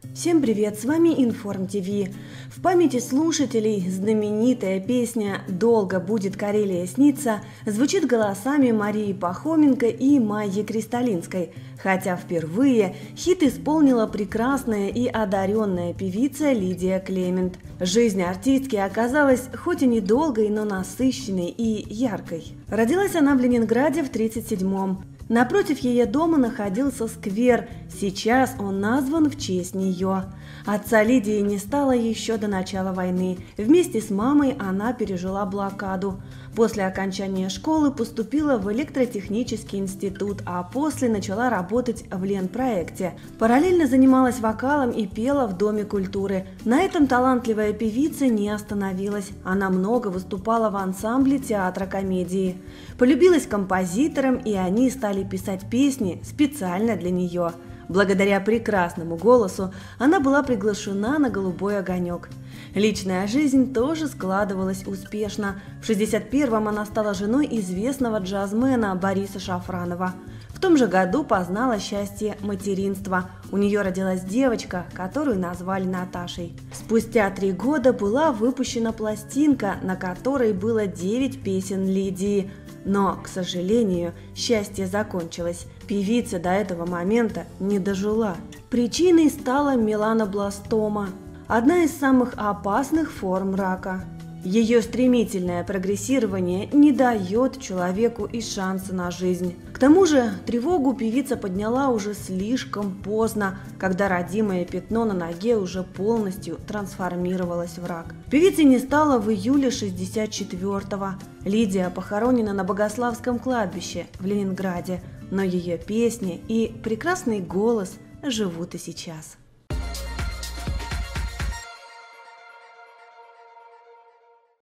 Всем привет, с вами Информ ТВ. В памяти слушателей знаменитая песня «Долго будет Карелия сниться» звучит голосами Марии Пахоменко и Майи Кристалинской, хотя впервые хит исполнила прекрасная и одаренная певица Лидия Клемент. Жизнь артистки оказалась хоть и недолгой, но насыщенной и яркой. Родилась она в Ленинграде в 1937-м. Напротив ее дома находился сквер, сейчас он назван в честь нее. Отца Лидии не стало еще до начала войны. Вместе с мамой она пережила блокаду. После окончания школы поступила в электротехнический институт, а после начала работать в Ленпроекте. Параллельно занималась вокалом и пела в Доме культуры. На этом талантливая певица не остановилась. Она много выступала в ансамбле театра комедии. Полюбилась композиторам, и они стали писать песни специально для нее. Благодаря прекрасному голосу она была приглашена на «Голубой огонек». Личная жизнь тоже складывалась успешно. В 1961-м она стала женой известного джазмена Бориса Шафранова. В том же году познала счастье материнства. У нее родилась девочка, которую назвали Наташей. Спустя 3 года была выпущена пластинка, на которой было 9 песен Лидии. Но, к сожалению, счастье закончилось. Певица до этого момента не дожила. Причиной стала меланобластома, одна из самых опасных форм рака. Ее стремительное прогрессирование не дает человеку и шанса на жизнь. К тому же тревогу певица подняла уже слишком поздно, когда родимое пятно на ноге уже полностью трансформировалось в рак. Певицы не стало в июле 1964-го. Лидия похоронена на Богославском кладбище в Ленинграде, но ее песни и прекрасный голос живут и сейчас.